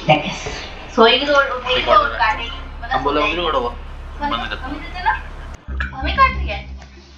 सोएगी तो उठेगी तो काटेगी। हम बोला मम्मी को करो मम्मी तो चलो मम्मी काट रही है।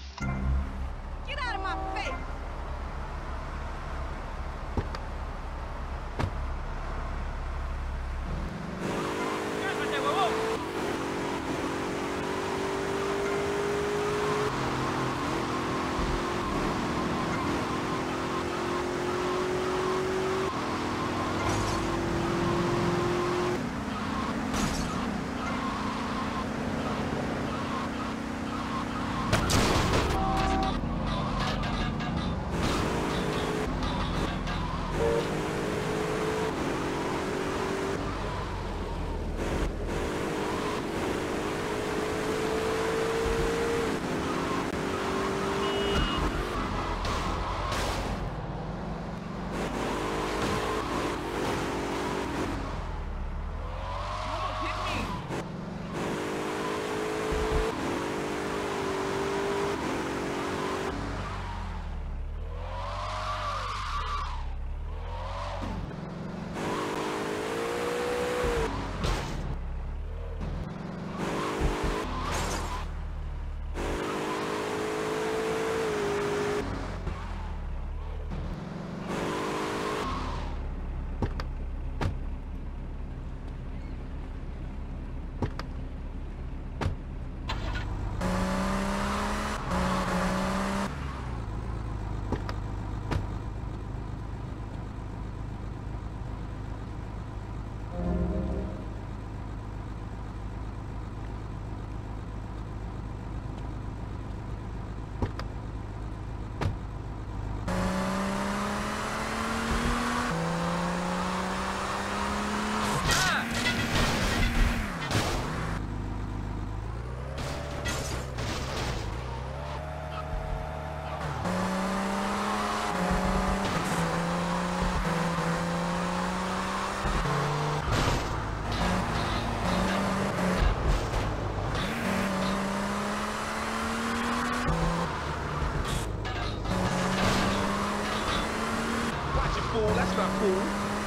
That's not cool.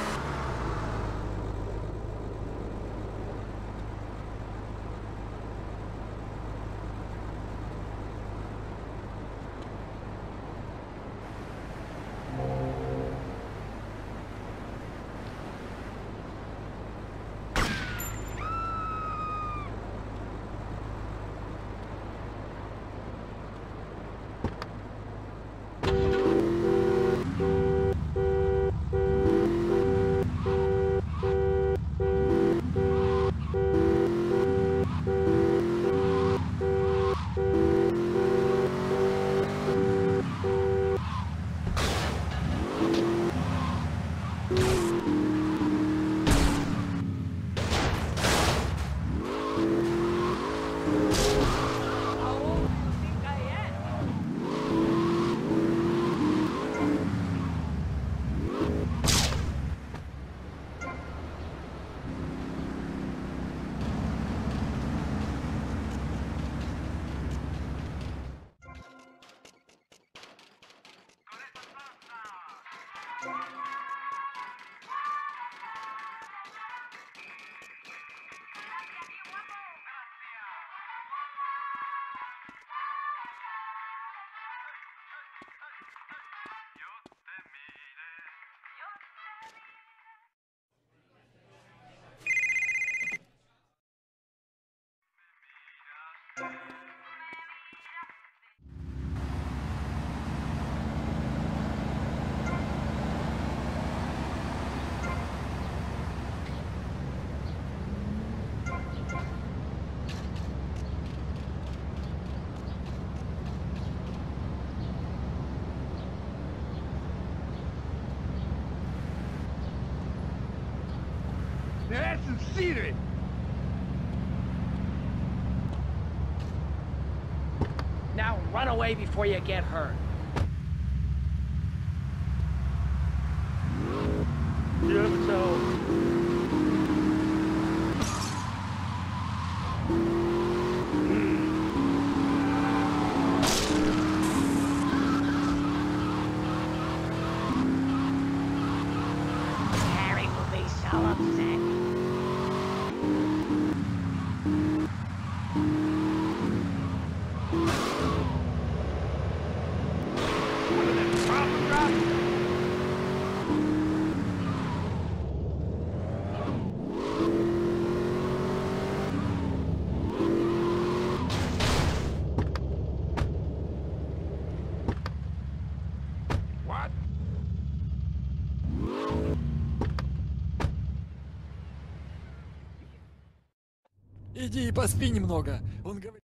Now that's some scenery. Now run away before you get hurt. Yeah, so. Harry will be so upset. Иди и поспи немного. Он говорит...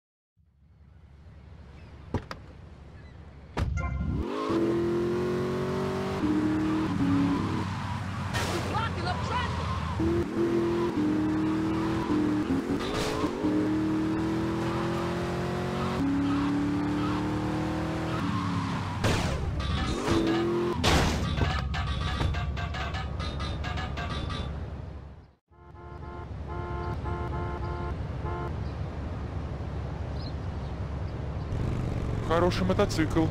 Blocking up traffic! Хороший мотоцикл.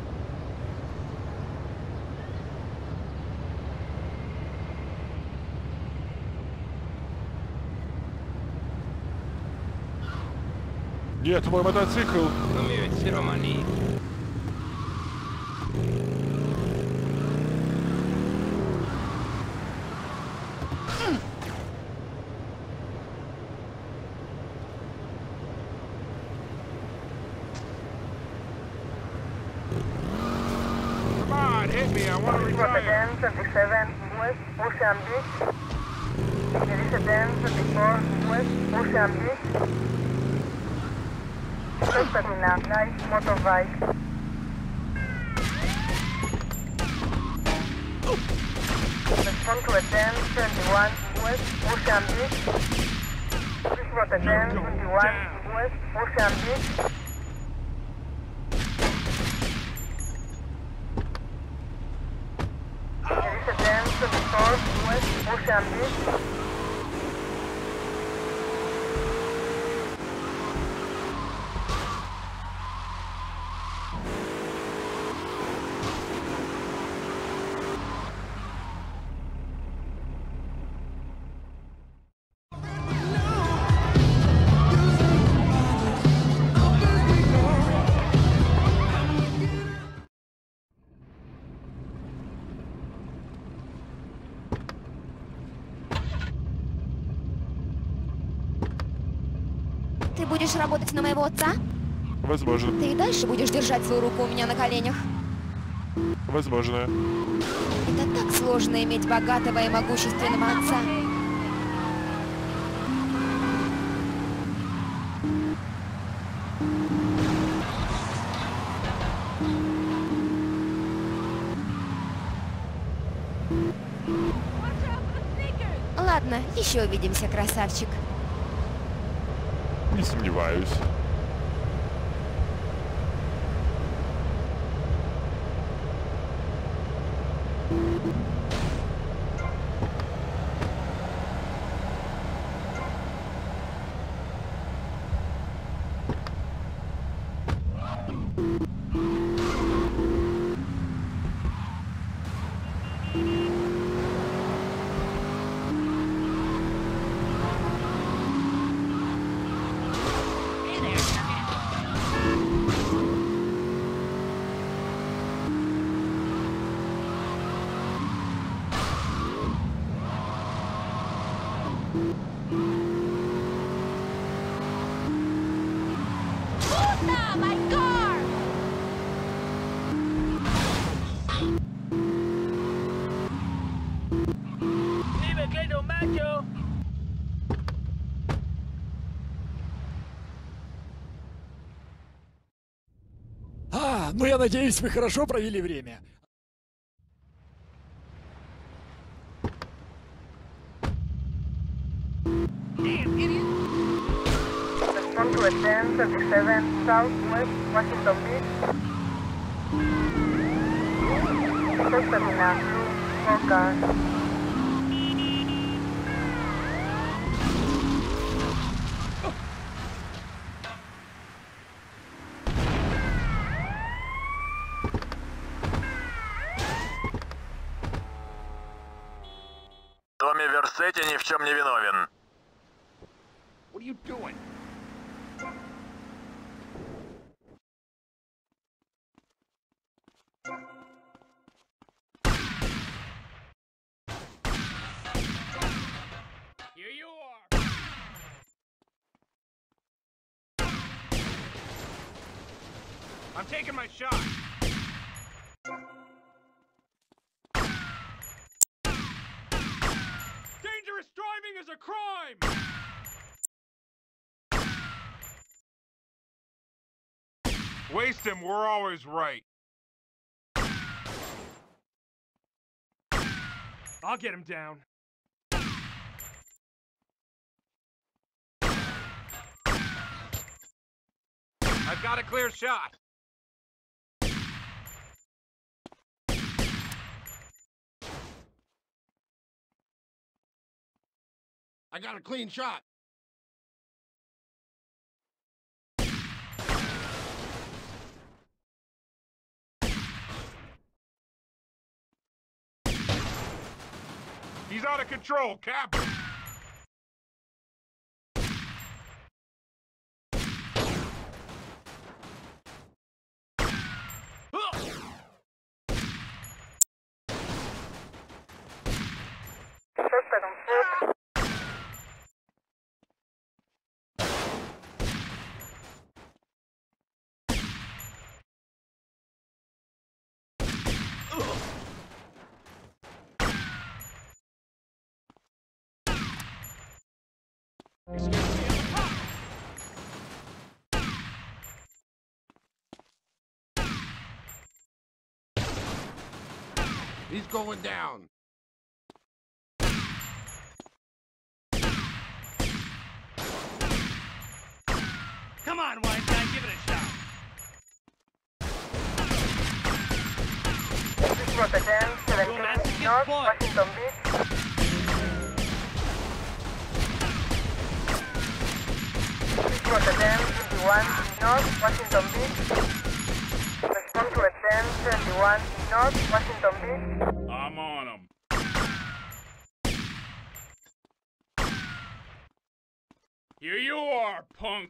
Нет, мой мотоцикл. Come vedete romani? Come on, hit me. I want to retire. 37 West Ocean Beach. 34 West Ocean Beach. First terminal, nice motorbike. Respond to a 1021 West Ocean Beach. Please report a 1021 West Ocean Beach. There is a 1024 West Ocean Beach. Ты будешь работать на моего отца? Возможно. Ты и дальше будешь держать свою руку у меня на коленях? Возможно. Это так сложно иметь богатого и могущественного отца. Ладно, еще увидимся, красавчик. Не сомневаюсь. My car! Vive Gledo Macho! Ну я надеюсь, вы хорошо провели время. Damn, idiot! Respond to a 1037 Southwest Washington Beach. First terminal, 4 cars. Томми Версетти ни в чем не виновен. What are you doing? Here you are! I'm taking my shot. Dangerous driving is a crime! Waste him, we're always right. I'll get him down. I've got a clear shot. I got a clean shot. He's out of control, Captain. Suspect on foot. He's going down. Come on, wise guy, give it a shot. This is Rotterdam, 17 North, Washington Beach. This is Rotterdam, 21 North, Washington Beach. Respond to Rotterdam, 71 North, Washington Beach. I'm on him. Here you are, punk.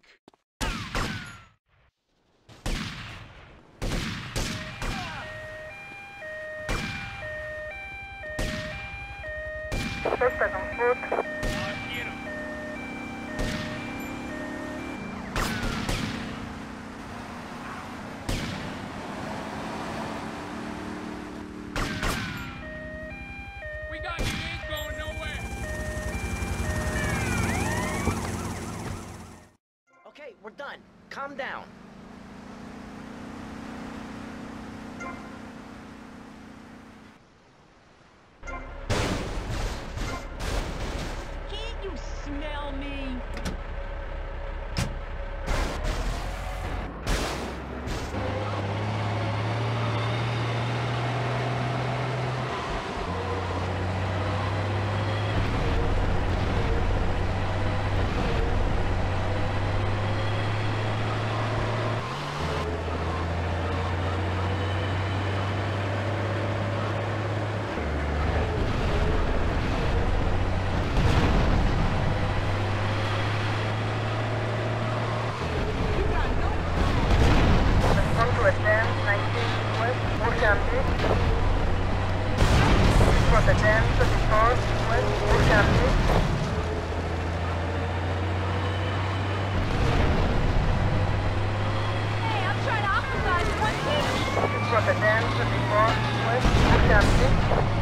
Suspect on foot. I'll get him. We got you, you ain't going nowhere. Okay, we're done. Calm down. Can't you smell me? Respond to Rotterdam, 19 West, Ocean Beach. This is Rotterdam, 34 West, Ocean Beach. Hey, I'm trying to optimize one thing. This is Rotterdam, 34 West, Ocean Beach.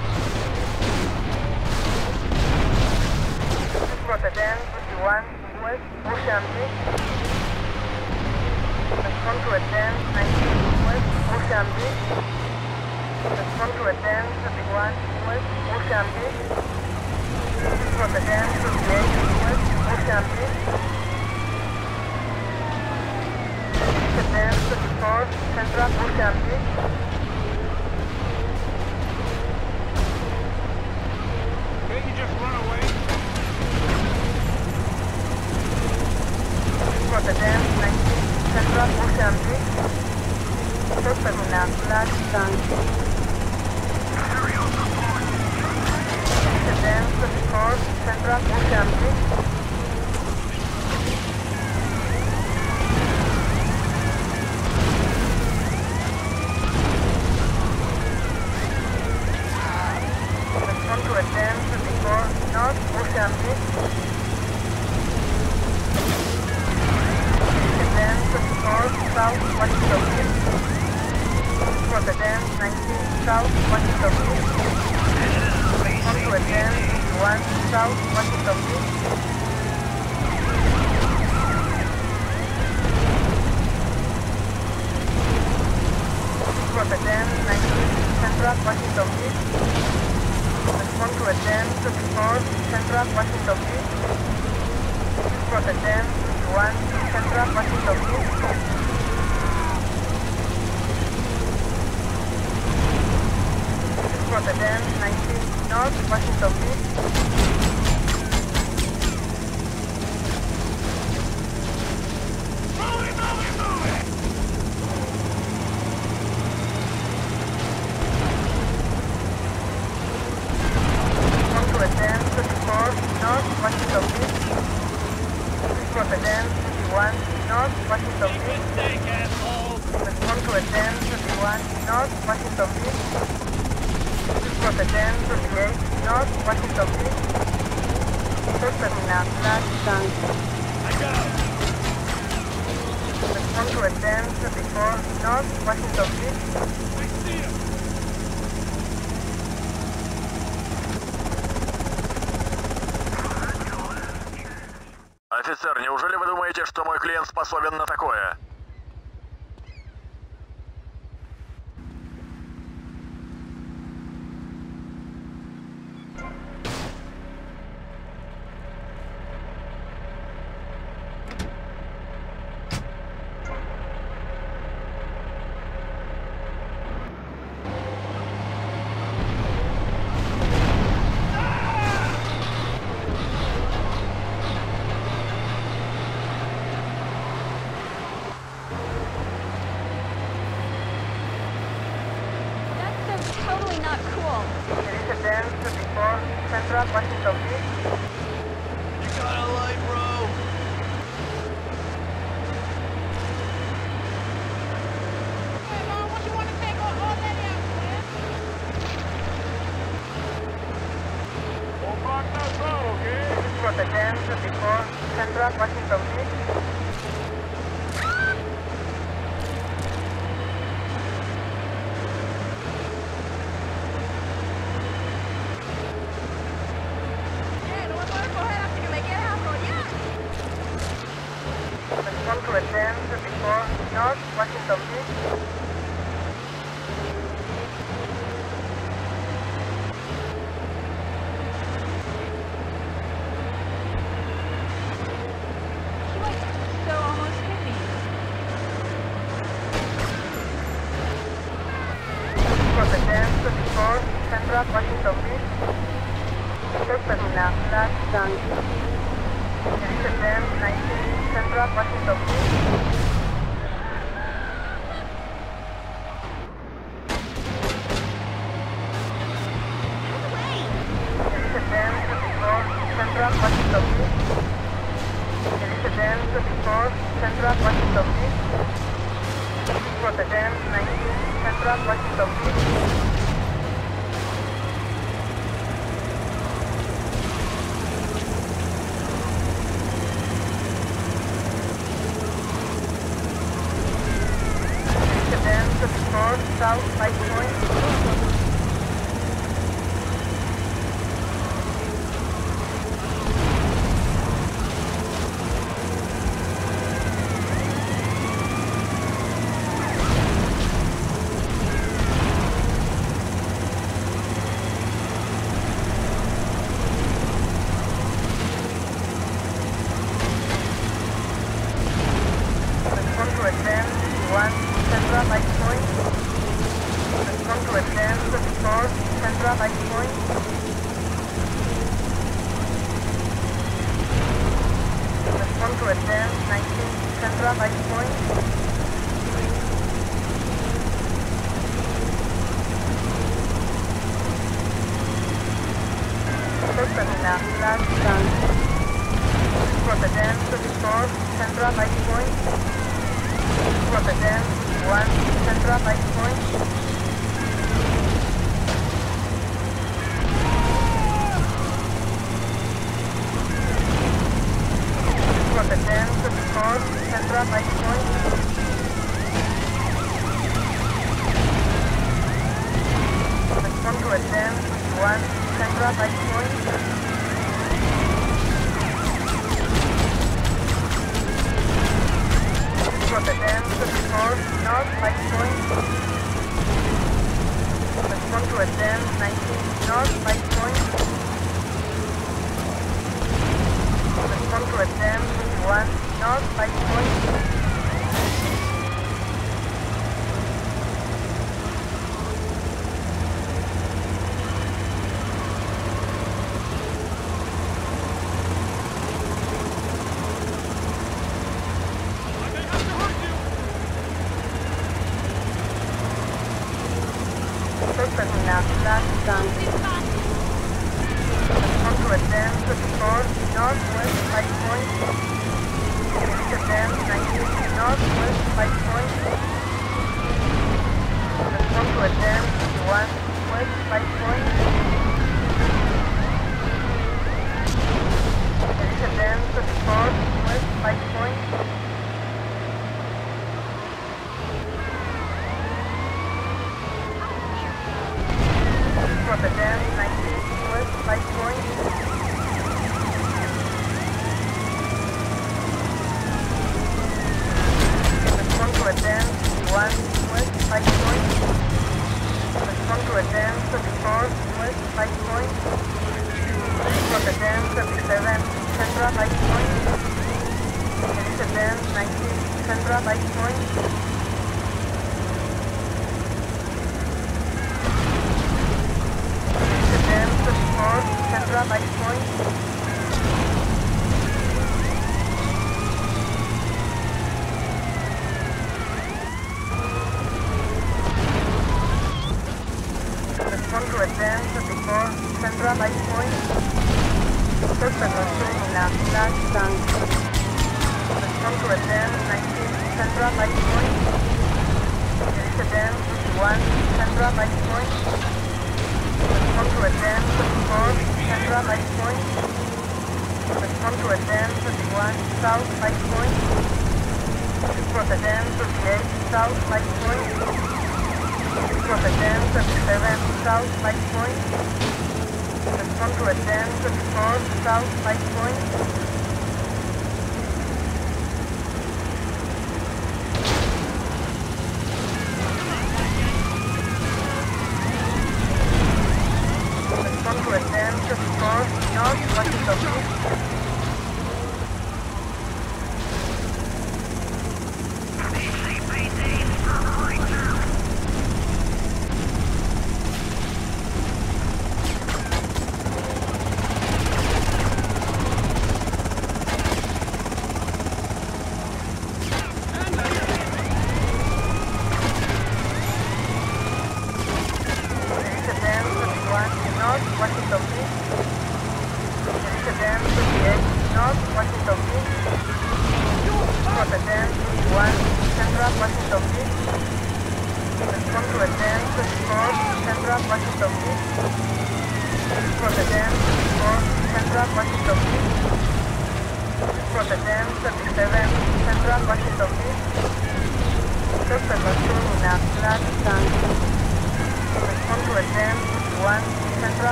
This is Rotterdam, 51 West, Ocean Beach. Respond to Rotterdam, 19 West, Ocean Beach. Respond to Rotterdam, 31 West, Ocean Beach. This is Rotterdam, 58 West, Ocean Beach. Rotterdam, 34 Central Ocean Beach. Can't you just run away? This is Rotterdam, 19 Central Ocean Beach. Suspect in a flash tank. Rotterdam, 34 Central Ocean Beach. Respond to Rotterdam, 34 North Ocean Beach. Rotterdam, 34 South Washington Beach. Rotterdam, 19 South Washington Beach. Respond to Rotterdam, 51 South Washington Beach. Central Washington Beach. Respond to a 10-34 Central Washington Beach. For the 10-1 Central Washington Beach. For the 10-19 North Washington Beach. North Washington Beach. Respond to a 10-51 North Washington Beach. Respond to a 10-51 North Washington Beach. Respond to a 10-38 North Washington Beach. First terminal, last tank. Respond to a 10-34 North Washington Beach. Офицер, неужели вы думаете, что мой клиент способен на такое? Totally not cool. There is a 10-34 Central Washington Beach. You got a light, bro. Hey, Mom, what you want to take all that out, man? Don't block that road, okay? For the 10-34 Central Washington Beach. Respond to a 10-34 North Washington Beach. She was so almost hit me. For the 10-34 Central Washington Beach. First terminal, last tank. There is a 10-19 Central Washington Beach. There is a 10-34 Central Washington Beach. There is a 10-34 Central Washington Beach. For the 10-19 Central Washington Beach. South Light Point. Respond to a 10-1 Central Light Point. Respond to a 10-34 Central Light Point. Respond to a 10-19 Central Light Point. First terminal, last tank. For the 10-34 Central Light Point. For the 10-1 Central Light Point. For the 10-34 Central Light Point. Respond to a 10-1 Central Light Point. For the 10-34 North Light Point. North 5 points.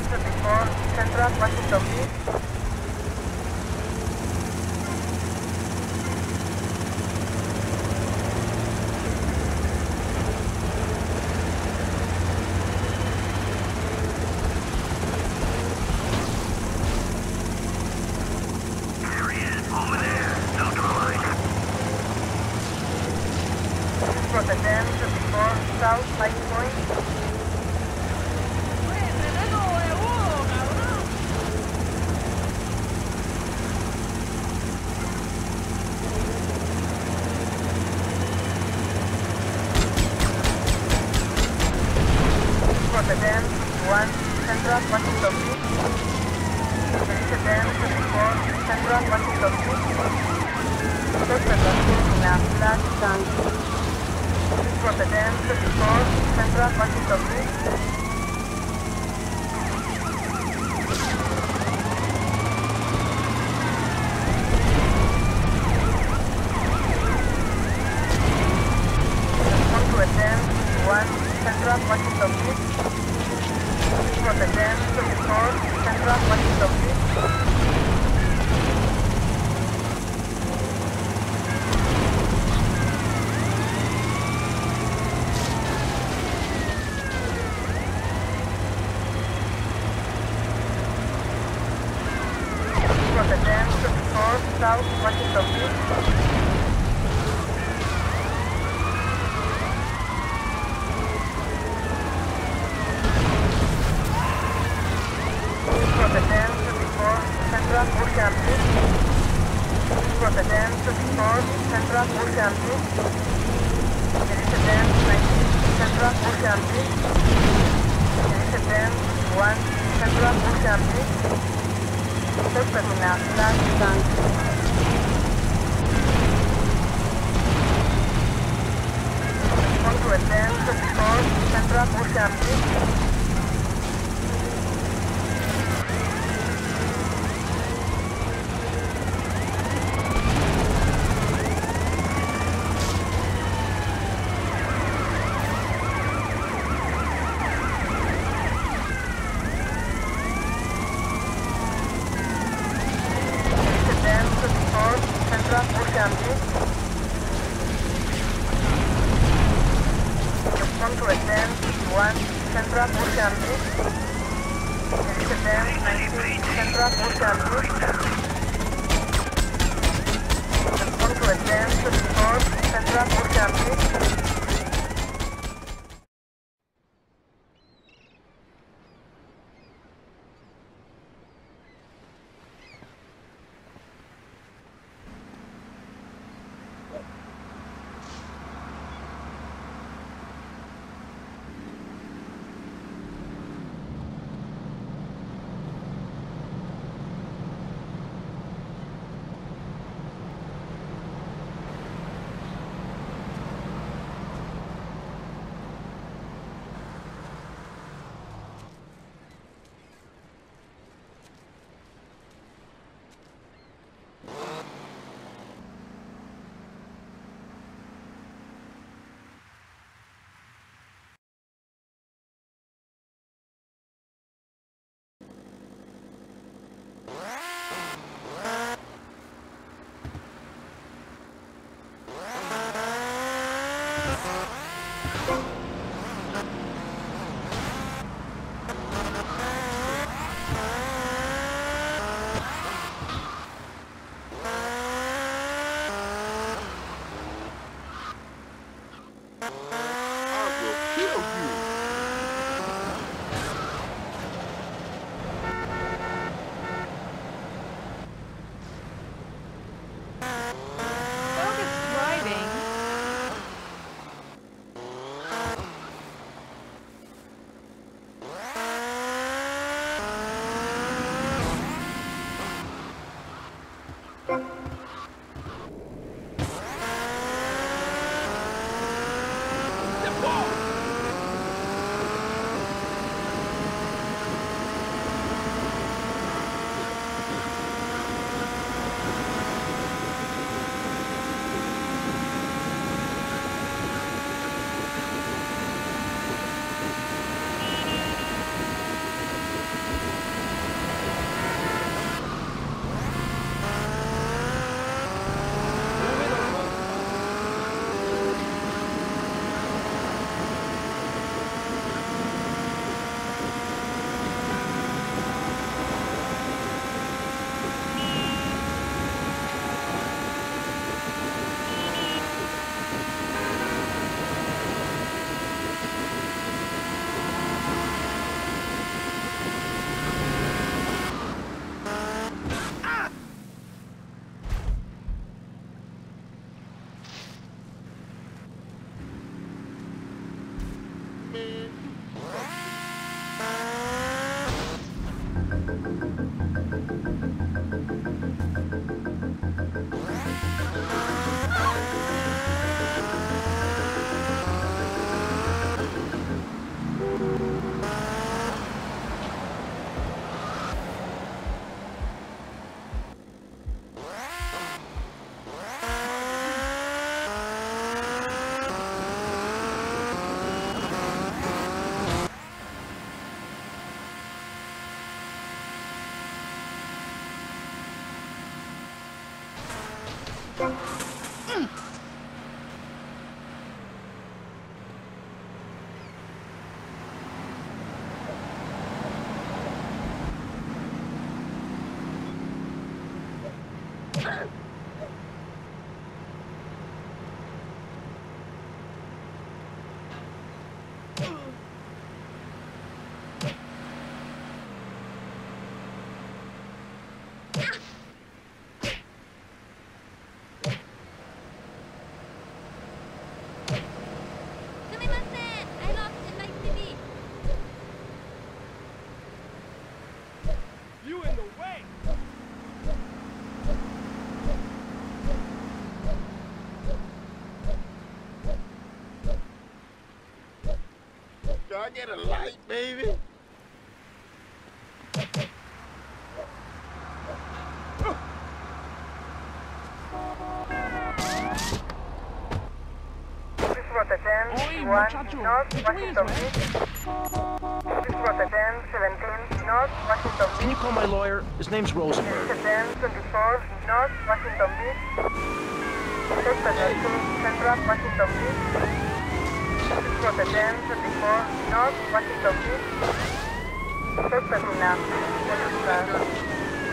before Central Washington Beach. Protagonists before South Light Point. Protagonists 1 Central Washington Beach. Protagonists before Central Washington Beach. Protagonists in a flat tank. Protagonists before Central Washington Beach. Central Washington Beach. Protagonists before Central Washington Beach. Protagonists before South Washington Beach. Protagonists before Central Ocean Beach. Protagonists before Central Ocean Beach. Residents 19 Central Ocean Beach. Residents 1 Central Ocean Beach. Terminal last tank. Residents before Central Ocean Beach. Central Ocean Beach. Respond to attend 1 Central Ocean Beach. Resident 19 Central Ocean Beach. Respond to attend 4 Central Ocean Beach. I get a light, baby? This Rota 10, 1, North, Washington Beach. This Rota 10, 17, North, Washington Beach. Can you call my lawyer? His name's Rosenberg. This 10, 24, North, Washington Beach. Texas 2, Central, Washington Beach. This Rota 10, 24, North, Washington Beach. Texas enough. Rockstar.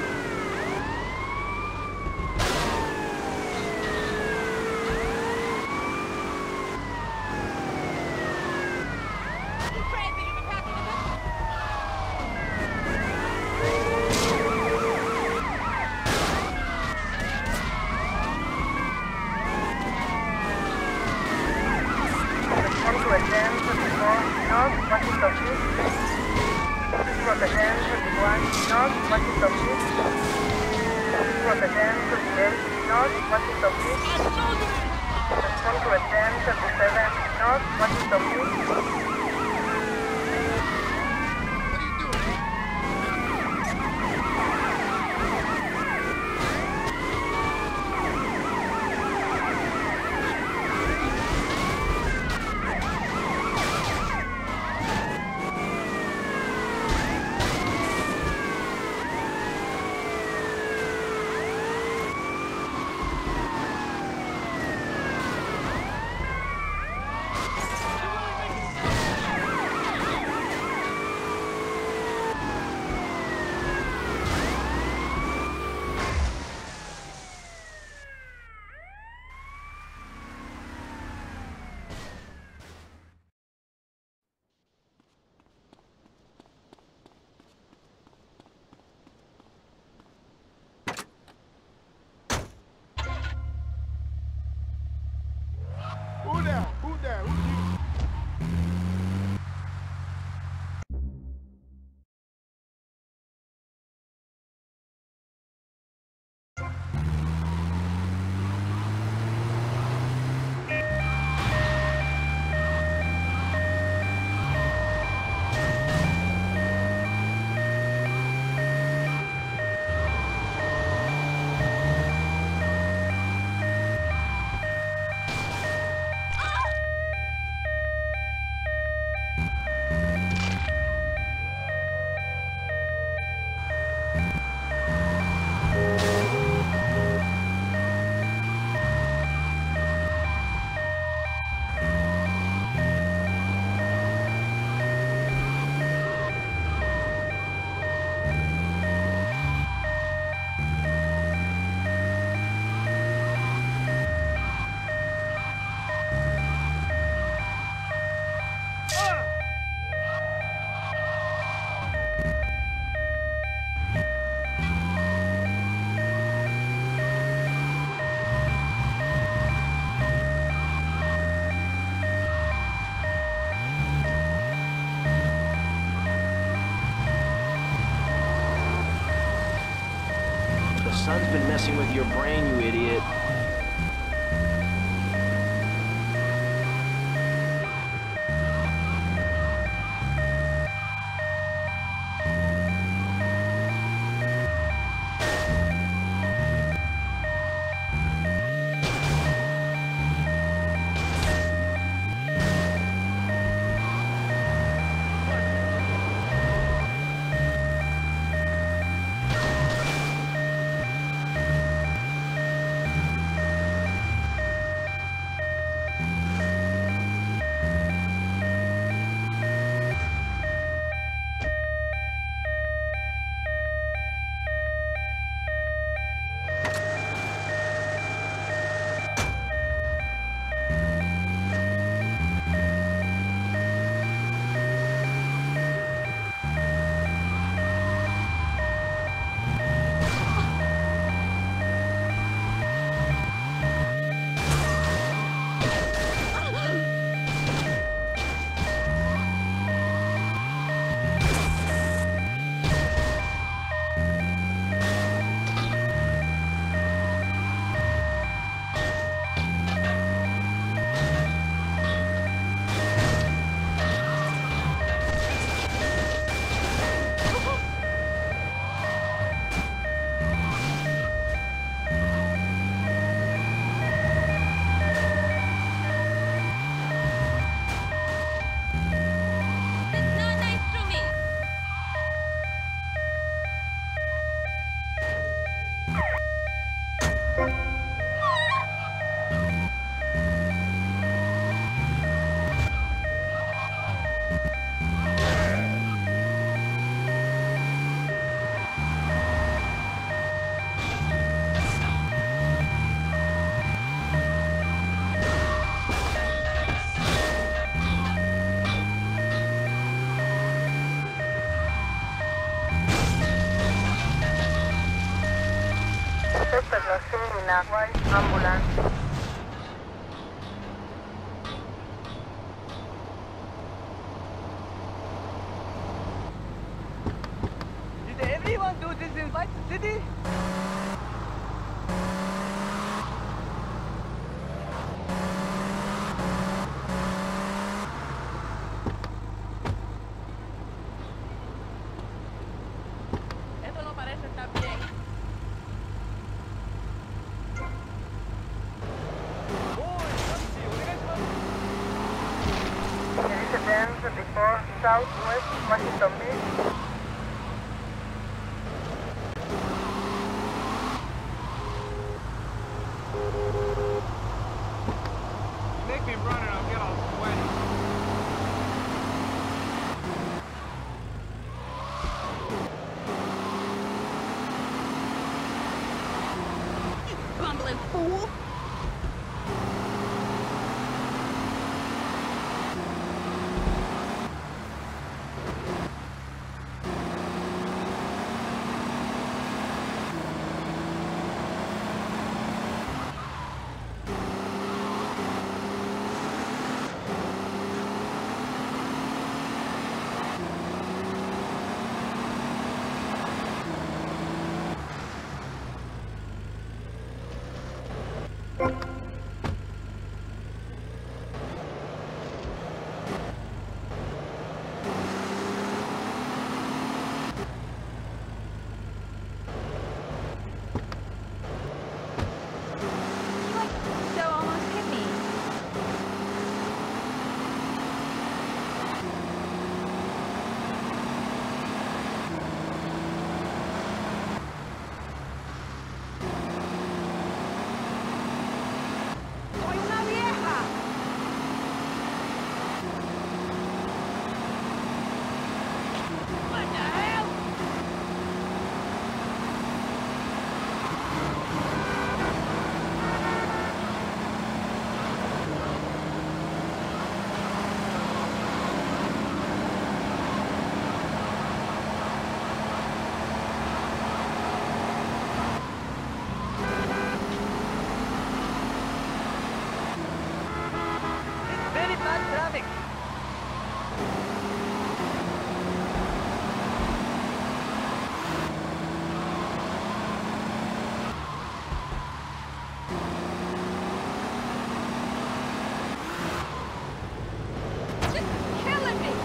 Who there? Who there? Who you? The sun's been messing with your brain, you idiot. Приглашение на амбуланс. Did everyone do this in Vice City? Esto no parece estar bien. Residents before Southwest Washington Beach. Make me run and I'll get all sweaty. Bumbling fool! So almost hit me. ¡Soy una vieja! What the hell? It's very bad traffic. This is killing me!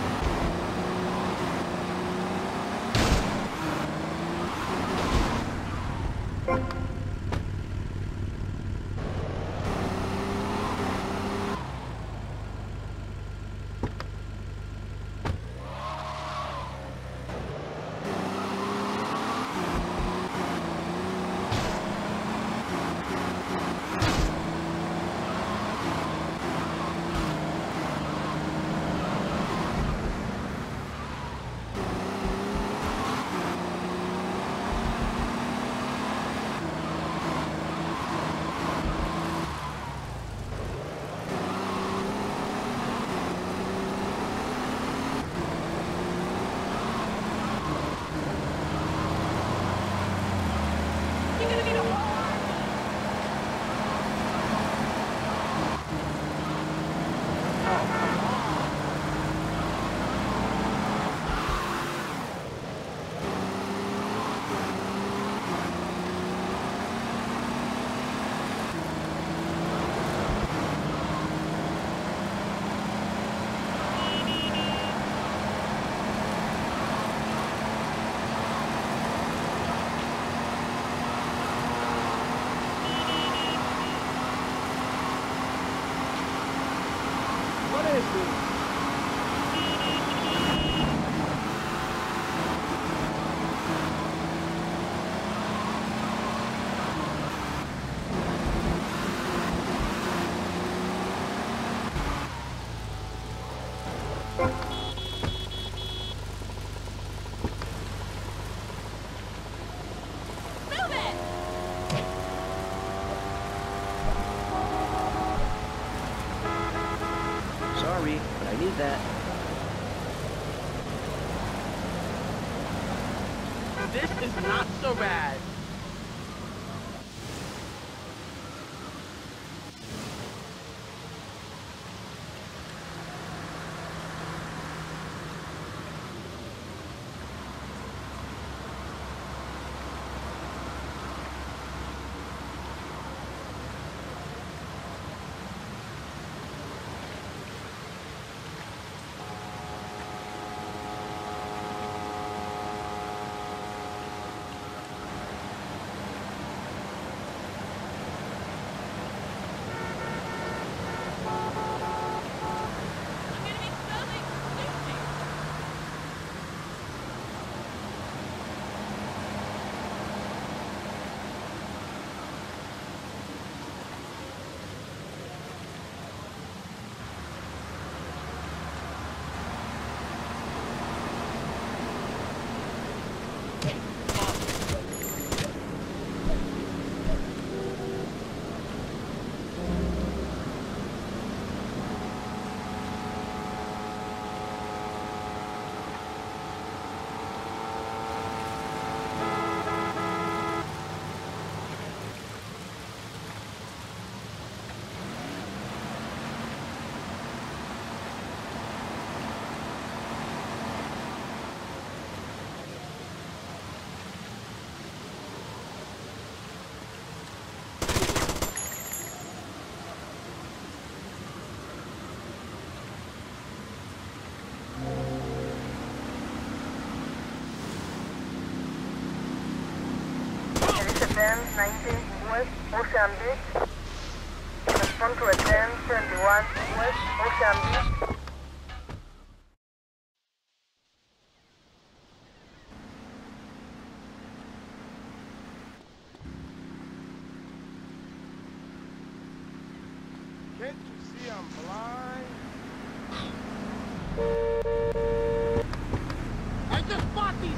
You're gonna need a whole... What is this? Move it! Sorry, but I need that. This is not so bad. advance 19 west, Ocean Beach. Respond to advance 21 west, Ocean Beach. Can't you see I'm blind? I just bought these.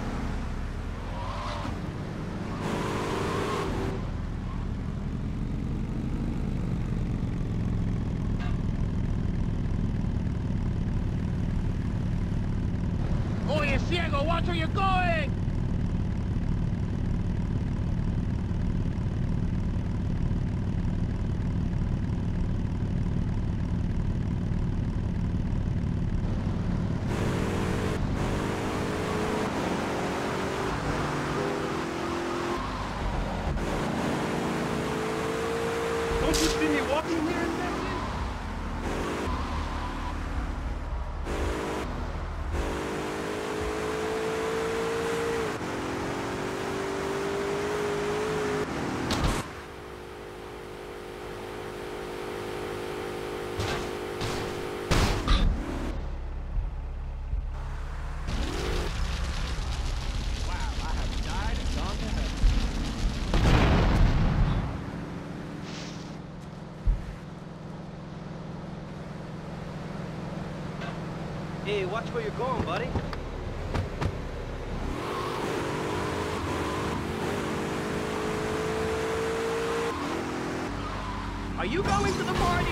Oye, ciego, watch where you're going! Don't you see me walking here in Texas? Hey, watch where you're going, buddy. Are you going to the party?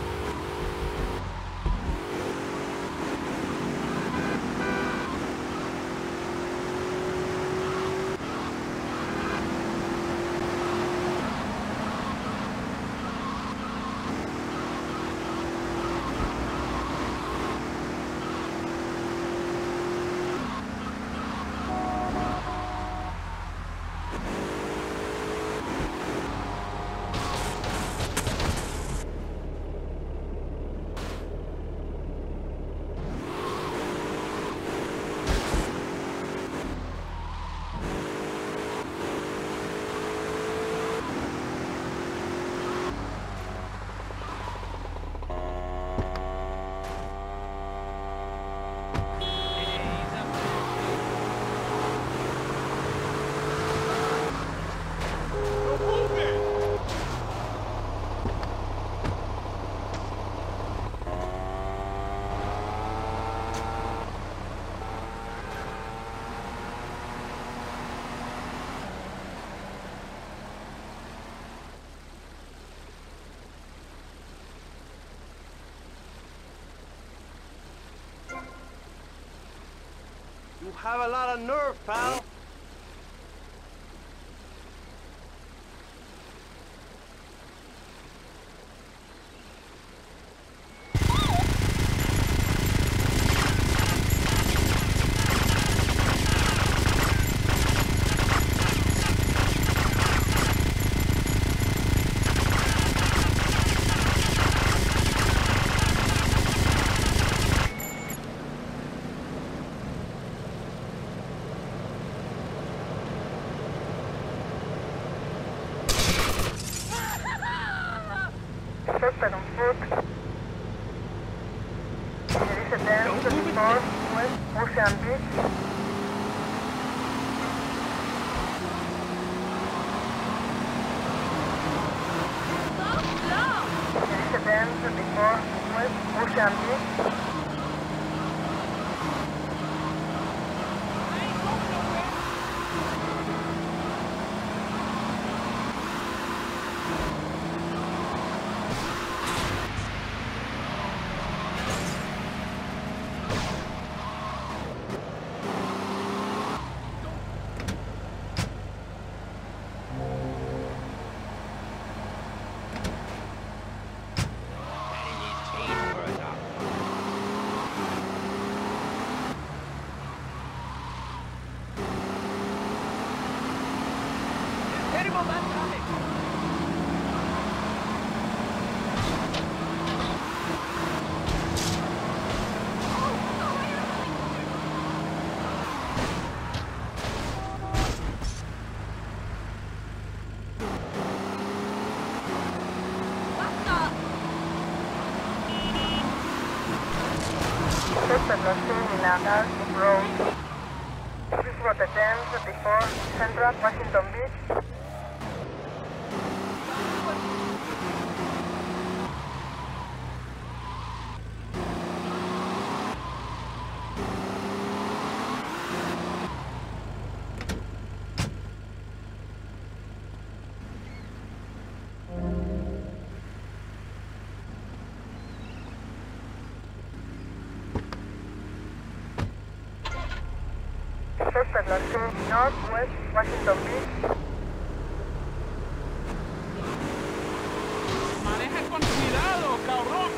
You have a lot of nerve, pal. Suspect on foot. There is a dance to the northwest, Ocean Beach. There is a dance to the northwest, Ocean Beach. Suspect was seen in a dark road. This was the 1034 Central Washington Beach. Suspect was seen northwest Washington Beach. Maneja con cuidado, cabrón.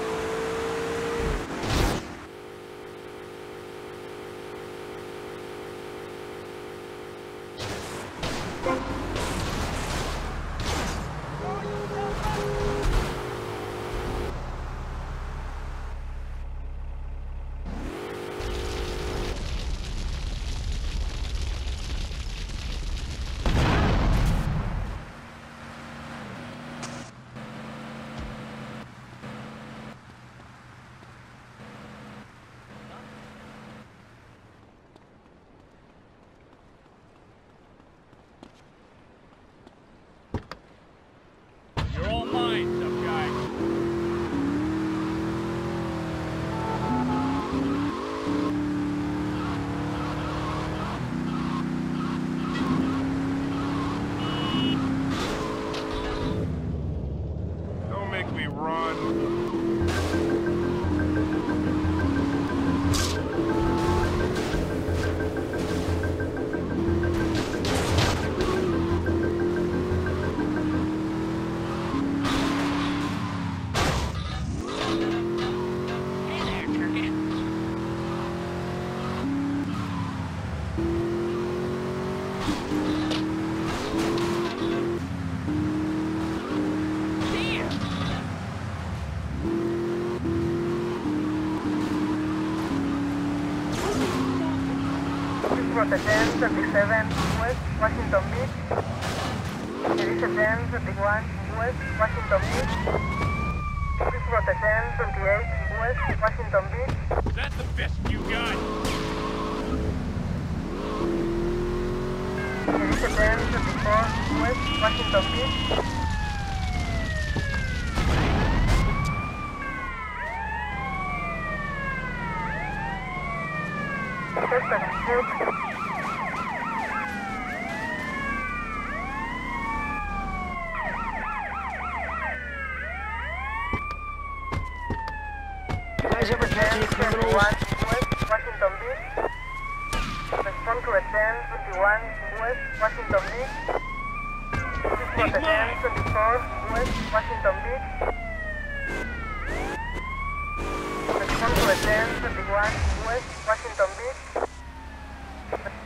You're all mine, tough guy. Don't make me run. This was the 1037 West Washington Beach. There is a 1031 West Washington Beach. This was the 1028 West Washington Beach. Is that the best you got? There is a 1034 West Washington Beach. Suspect shoot. You guys ever catch any criminals? West Washington Beach. Respond to a 1021 West Washington Beach. This was the 1024 West Washington Beach. Respond to a 1021 West Washington Beach.